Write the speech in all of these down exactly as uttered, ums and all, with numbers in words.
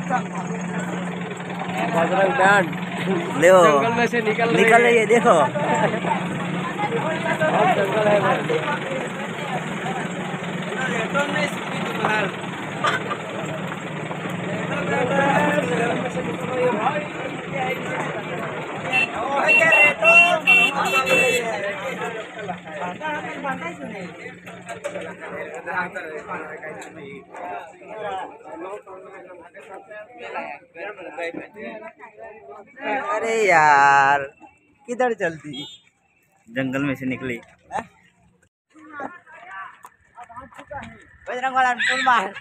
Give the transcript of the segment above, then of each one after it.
Bajrang band देखो जंगल में से निकल निकल रही है, देखो जंगल है भाई। अरे यार किधर चलती, जंगल में से निकली। बजरंग वाला फूल मार।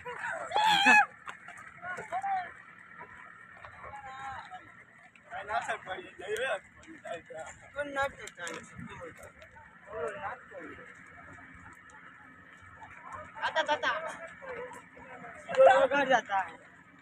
आता आता घर जाता है।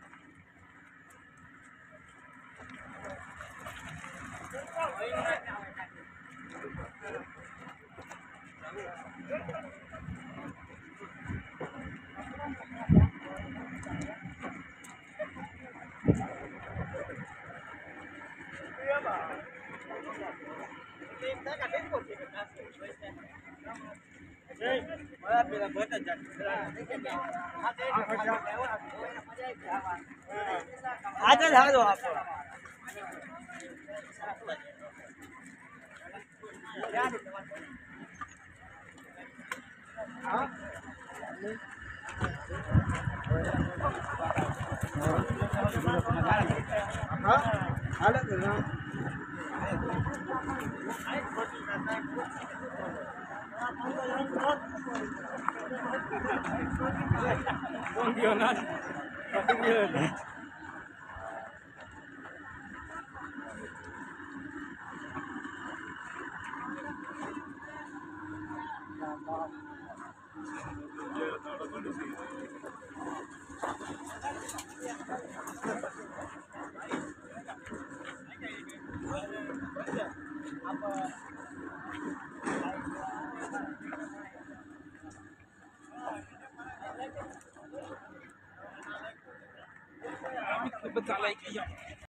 आते जा दो आप। बचा लाई